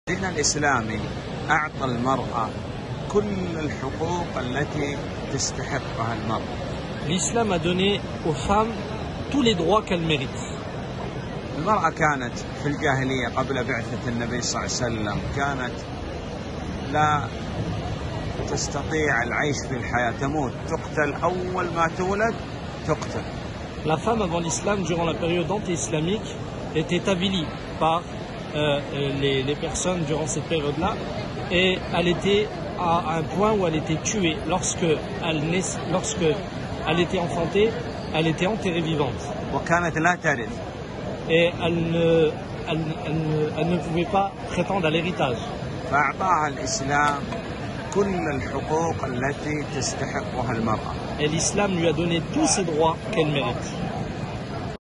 الدين الإسلامي أعطى المرأة كل الحقوق التي تستحقها المرأة. L'islam a donné aux femmes tous les droits qu'elles méritent. المرأة كانت في الجاهلية قبل بعثة النبي صلى الله عليه وسلم كانت لا تستطيع العيش في الحياة، تموت، تقتل، أول ما تولد تقتل. La femme avant l'islam, durant la période anti-islamique, était avilie par les personnes durant cette période-là, et elle était à un point où elle était tuée. Lorsque elle était enfantée, elle était enterrée vivante. وكانت لا ترث. Et elle ne pouvait pas prétendre à l'héritage. فأعطاها الإسلام كل الحقوق التي تستحقها المرأة. Et l'islam lui a donné tous ses droits qu'elle mérite.